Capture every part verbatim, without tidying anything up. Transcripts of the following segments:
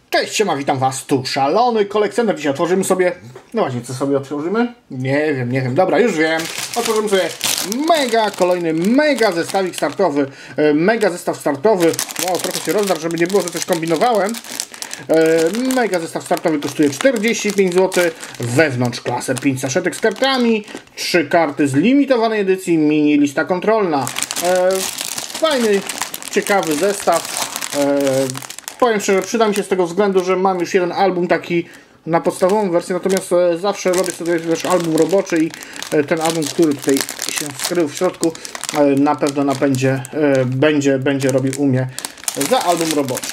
Cześć, siema, witam was, tu szalony kolekcjoner. Dzisiaj otworzymy sobie, no właśnie, co sobie otworzymy? Nie wiem, nie wiem, dobra, już wiem. Otworzymy sobie mega, kolejny mega zestawik startowy, mega zestaw startowy. Wow, trochę się rozdarł, żeby nie było, że coś kombinowałem. Mega zestaw startowy kosztuje czterdzieści pięć złotych, wewnątrz klaser pięć saszetek z kartami, trzy karty z limitowanej edycji, mini lista kontrolna. Fajny, ciekawy zestaw. Powiem szczerze, przyda mi się z tego względu, że mam już jeden album taki na podstawową wersję, natomiast zawsze robię sobie też album roboczy i ten album, który tutaj się skrył w środku, na pewno na będzie, będzie, będzie robił u mnie za album roboczy.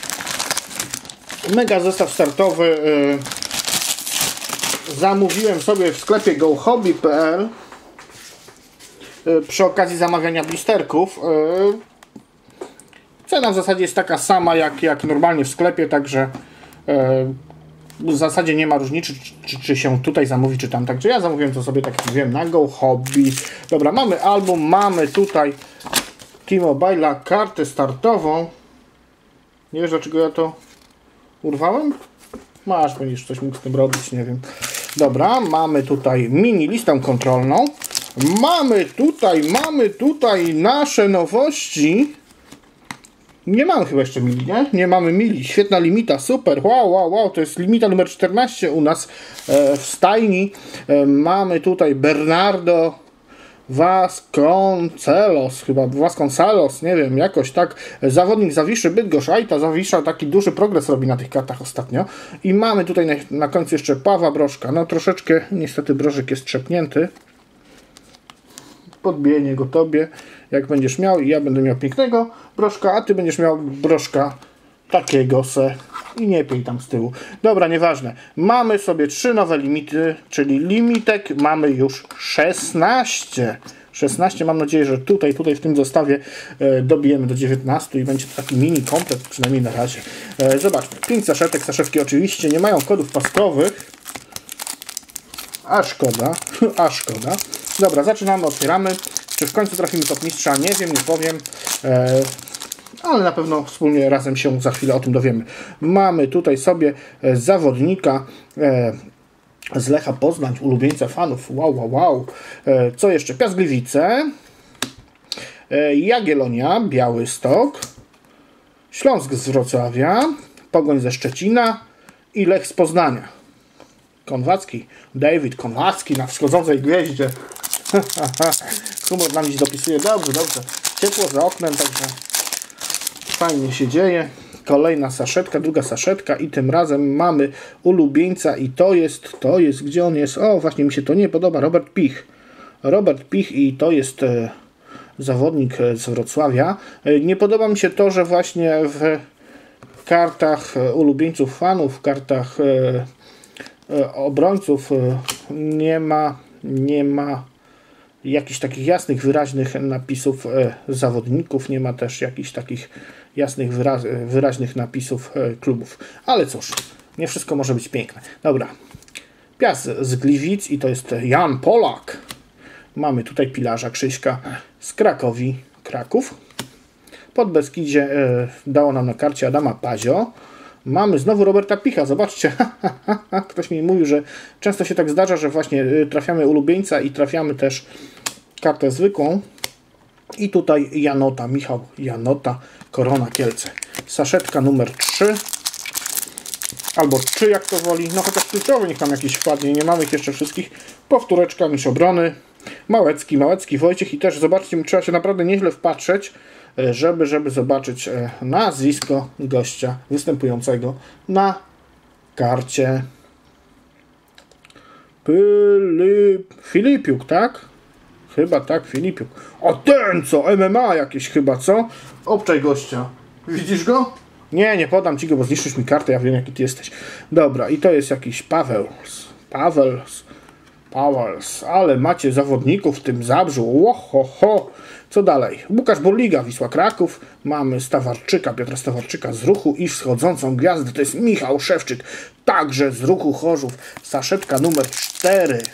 Mega zestaw startowy zamówiłem sobie w sklepie go hobby kropka p l przy okazji zamawiania blisterków. Cena w zasadzie jest taka sama jak, jak normalnie w sklepie, także w zasadzie nie ma różnicy, czy, czy się tutaj zamówi, czy tam. Także ja zamówiłem to sobie, tak jak mówiłem, na Go Hobby. Dobra, mamy album, mamy tutaj T-Mobile'a kartę startową. Nie wiesz, dlaczego ja to urwałem? Masz, będziesz coś mógł z tym robić, nie wiem. Dobra, mamy tutaj mini listę kontrolną. Mamy tutaj, mamy tutaj nasze nowości. Nie mamy chyba jeszcze mili, nie? Nie mamy mili. Świetna limita, super. Wow, wow, wow. To jest limita numer czternaście u nas e, w stajni. E, mamy tutaj Bernardo Vasconcelos, chyba Vasconcelos, nie wiem, jakoś tak. Zawodnik Zawiszy Bydgoszcz. Aj, ta Zawisza taki duży progres robi na tych kartach ostatnio. I mamy tutaj na, na końcu jeszcze Pawła Brożka. No troszeczkę, niestety brożek jest trzepnięty. Podbiję go tobie, jak będziesz miał, i ja będę miał pięknego brożka, a ty będziesz miał brożka takiego se i nie pij tam z tyłu. Dobra, nieważne. Mamy sobie trzy nowe limity, czyli limitek mamy już szesnaście. szesnaście, mam nadzieję, że tutaj, tutaj w tym zestawie e, dobijemy do dziewiętnastu i będzie to taki mini komplet, przynajmniej na razie. E, zobaczmy, pięć saszetek, saszewki oczywiście nie mają kodów paskowych, a szkoda, a szkoda. Dobra, zaczynamy, otwieramy. Czy w końcu trafimy top mistrza? Nie wiem, nie powiem. E, ale na pewno wspólnie razem się za chwilę o tym dowiemy. Mamy tutaj sobie e, zawodnika e, z Lecha Poznań, ulubieńca fanów. Wow, wow, wow. E, co jeszcze? Piast Gliwice, e, Jagiellonia, Białystok, Śląsk z Wrocławia, Pogoń ze Szczecina i Lech z Poznania. Konwacki, David Konwacki na wschodzącej gwieździe. Humor nam dziś dopisuje. Dobrze, dobrze. Ciepło za oknem, także fajnie się dzieje. Kolejna saszetka, druga saszetka i tym razem mamy ulubieńca i to jest, to jest, gdzie on jest? O, właśnie mi się to nie podoba. Robert Pich. Robert Pich i to jest e, zawodnik z Wrocławia. E, nie podoba mi się to, że właśnie w kartach e, ulubieńców fanów, w kartach e, obrońców nie ma, nie ma jakichś takich jasnych, wyraźnych napisów zawodników, nie ma też jakichś takich jasnych, wyraz, wyraźnych napisów klubów. Ale cóż, nie wszystko może być piękne. Dobra, Piast z Gliwic i to jest Jan Polak. Mamy tutaj pilarza Krzyśka z Krakowi, Kraków. Pod Beskidzie dało nam na karcie Adama Pazio. Mamy znowu Roberta Picha, zobaczcie. Ktoś mi mówił, że często się tak zdarza, że właśnie trafiamy ulubieńca i trafiamy też kartę zwykłą. I tutaj Janota, Michał Janota, Korona Kielce. Saszetka numer trzy. Albo trzy, jak to woli. No chociaż kluczowy niech tam jakiś wpadnie. Nie mamy ich jeszcze wszystkich. Powtóreczka, mistrz obrony. Małecki, Małecki Wojciech. I też zobaczcie, trzeba się naprawdę nieźle wpatrzeć, żeby, żeby zobaczyć nazwisko gościa występującego na karcie. Filip, Filipiuk, tak? Chyba tak, Filipiuk. O, ten co? M M A jakieś chyba, co? Obczaj gościa. Widzisz go? Nie, nie podam ci go, bo zniszczysz mi kartę, ja wiem jaki ty jesteś. Dobra, i to jest jakiś Pawels. Pawels. Pawels. Ale macie zawodników w tym Zabrzu. Oho, ho. Co dalej? Łukasz Burliga, Wisła Kraków. Mamy Stawarczyka, Piotra Stawarczyka z Ruchu i wschodzącą gwiazdę. To jest Michał Szewczyk, także z Ruchu Chorzów. Saszetka numer cztery.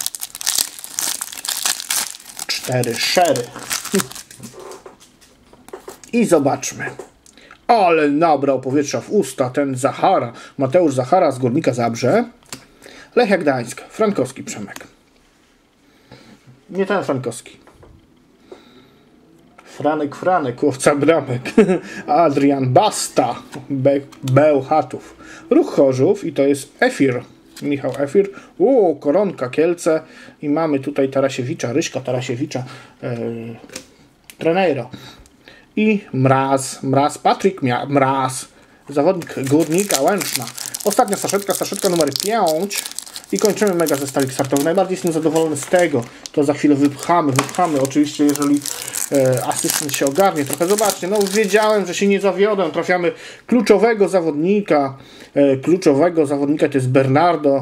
cztery, szery. I zobaczmy. Ale nabrał powietrza w usta ten Zachara. Mateusz Zachara z Górnika Zabrze. Lechia Gdańsk. Frankowski Przemek. Nie ten Frankowski. Franek Franek, łowca bramek. Adrian Basta. Be Bełchatów. Ruch Chorzów i to jest Efir. Michał Efir. Uuu, Koronka Kielce. I mamy tutaj Tarasiewicza, Ryśka Tarasiewicza. Yy, Treneiro. I Mraz. Mraz. Patryk Mraz. Zawodnik Górnika Łęczna. Ostatnia saszetka. Saszetka numer pięć. I kończymy mega zestawik startowy. Najbardziej jestem zadowolony z tego. To za chwilę wypchamy, wypchamy. Oczywiście, jeżeli e, asystent się ogarnie trochę. Zobaczcie, no wiedziałem, że się nie zawiodę. Trafiamy kluczowego zawodnika. E, kluczowego zawodnika to jest Bernardo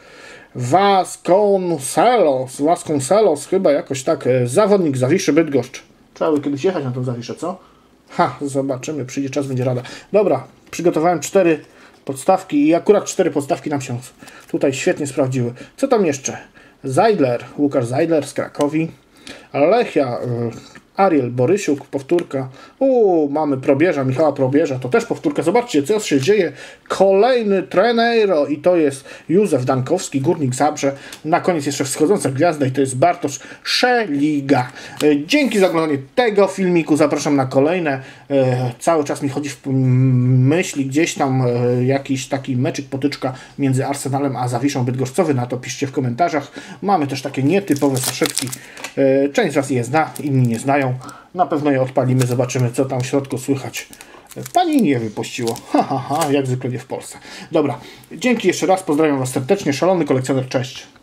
Vasconcelos. Vasconcelos chyba jakoś tak. E, zawodnik Zawiszy Bydgoszcz. Trzeba by kiedyś jechać na tą Zawiszę, co? Ha, zobaczymy. Przyjdzie czas, będzie rada. Dobra, przygotowałem cztery podstawki i akurat cztery podstawki nam się tutaj świetnie sprawdziły. Co tam jeszcze? Zajdler, Łukasz Zajdler z Krakowi. Lechia, Ariel Borysiuk, powtórka. Uuu, mamy Probierza, Michała Probierza, to też powtórka. Zobaczcie, co się dzieje. Kolejny Treneiro i to jest Józef Dankowski, Górnik Zabrze. Na koniec jeszcze wschodząca gwiazda i to jest Bartosz Szeliga. Dzięki za oglądanie tego filmiku. Zapraszam na kolejne. Cały czas mi chodzi w myśli gdzieś tam jakiś taki meczyk, potyczka między Arsenalem a Zawiszą Bydgoszcz. Na to piszcie w komentarzach. Mamy też takie nietypowe saszetki. Część z Was je zna, inni nie znają. Na pewno je odpalimy, zobaczymy, co tam w środku słychać. Pani nie wypuściło. Ha, ha, ha, jak zwykle nie w Polsce. Dobra, dzięki jeszcze raz, pozdrawiam Was serdecznie. Szalony kolekcjoner, cześć.